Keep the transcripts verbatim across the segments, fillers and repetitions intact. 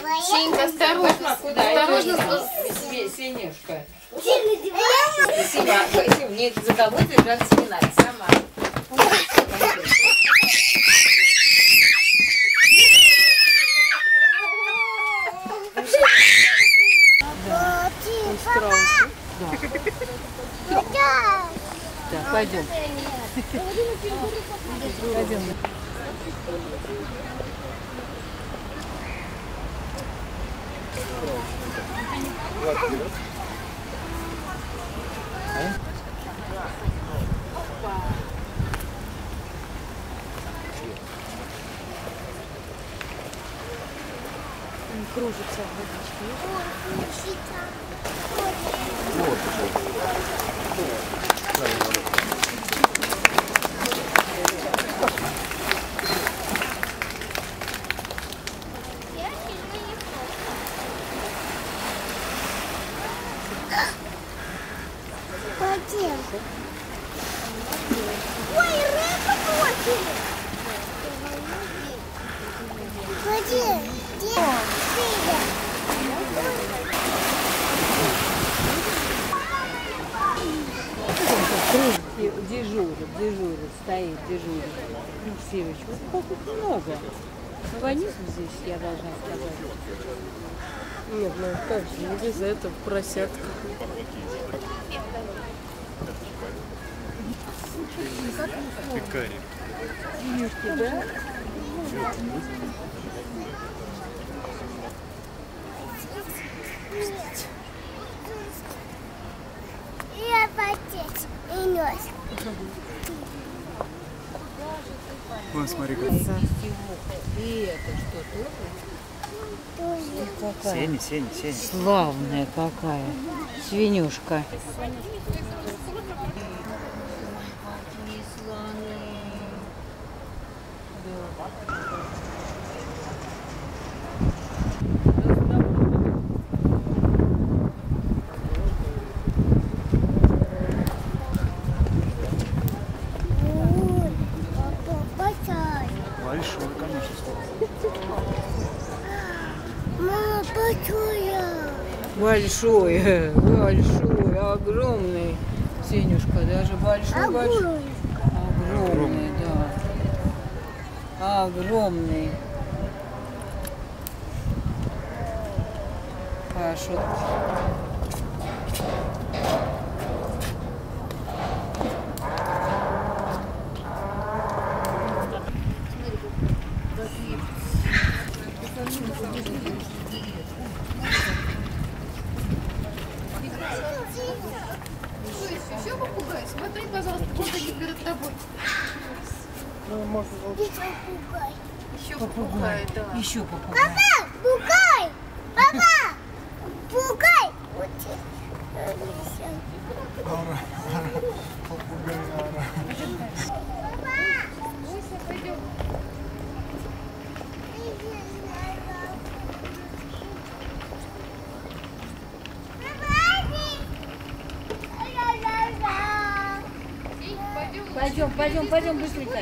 Сенька, осторожно, осторожно. Сенюшка. Спасибо, спасибо. Мне за тобой держаться не надо, сама. Да, пойдем. Пойдем. Не кружится Пойдем. Ой, рыбу бросили. Пойдем. Где? Дежурит, дежурит, стоит, дежурит. Севич, вот тут много. Ванизм здесь, я должна сказать. Нет, ну как же, не без этого поросятка. Пикари. Да? Я потеть и нес. Вон, смотри, как. И это что тут? Сеня, Сеня, Сеня. Славная какая свинюшка. Большой, конечно, Мама, большая. Большой, большой, огромный. Сенюшка, даже большой, большой. Огромный, да. Огромный. Хорошо. Еще попугай? Смотри, пожалуйста, вот они перед тобой. Еще попугай, да. Еще попугай. Папа, пугай! Папа, пугай! Вот Ара, ара, попугай, ара. Пойдем. Пойдем, пойдем, пойдем быстренько.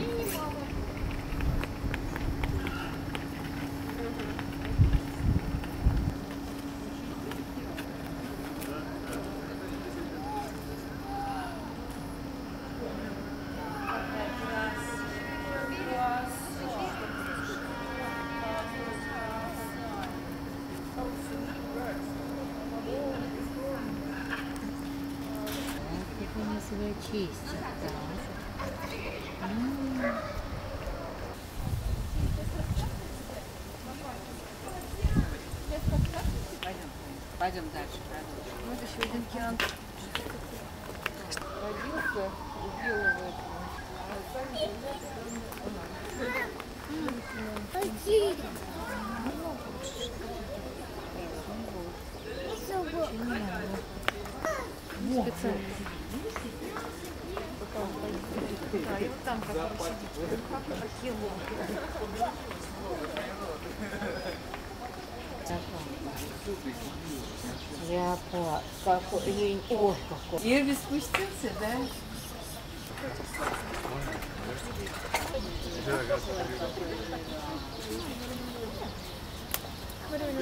Себя чистят, да. М-м-м. Пойдем, пойдем дальше. Вот еще один океан. Родился, убил его. Пойди. Специально. Да, и вот там как он сидит. Как кило. Леопард. Какой. Ой, какой. Ирби спустился, да?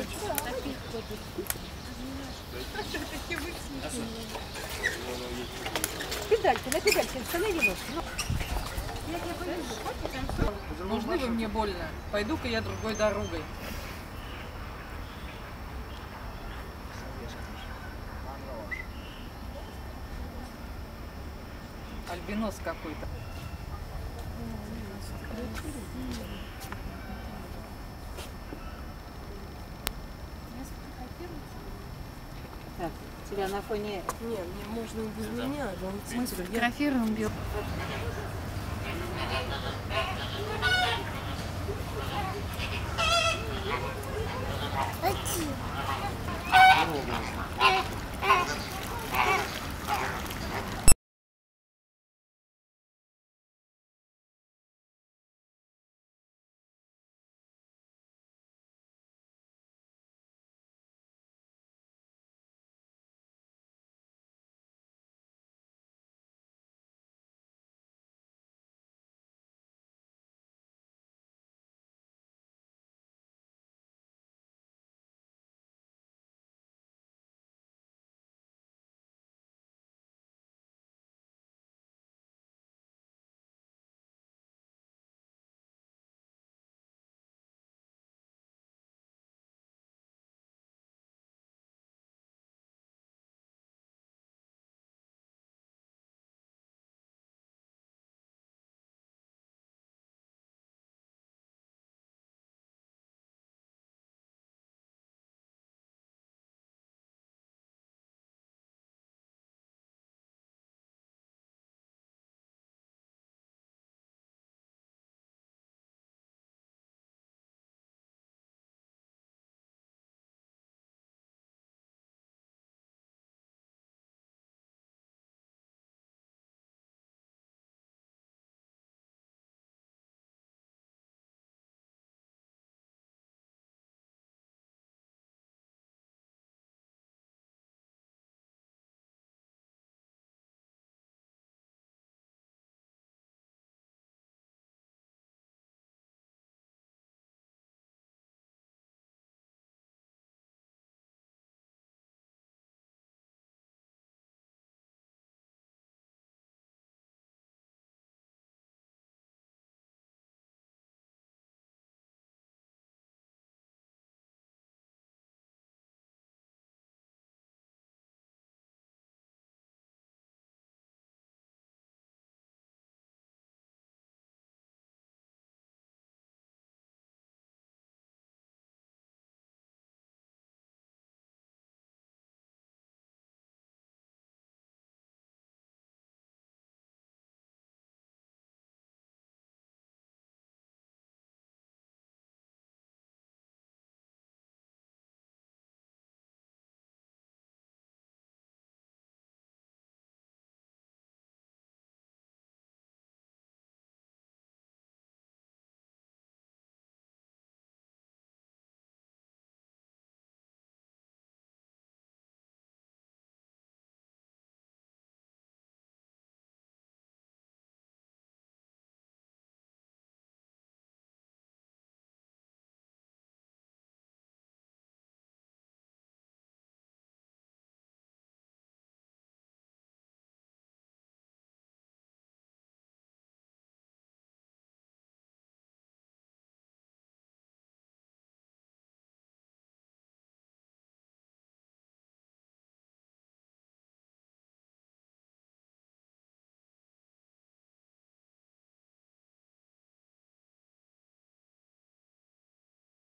Педальки, на педальки, останови. Нужны вы мне больно? Пойду-ка я другой дорогой. Альбинос какой-то. Так, тебя на фоне... Не, мне можно и без меня, но в смысле, я Фотографируем.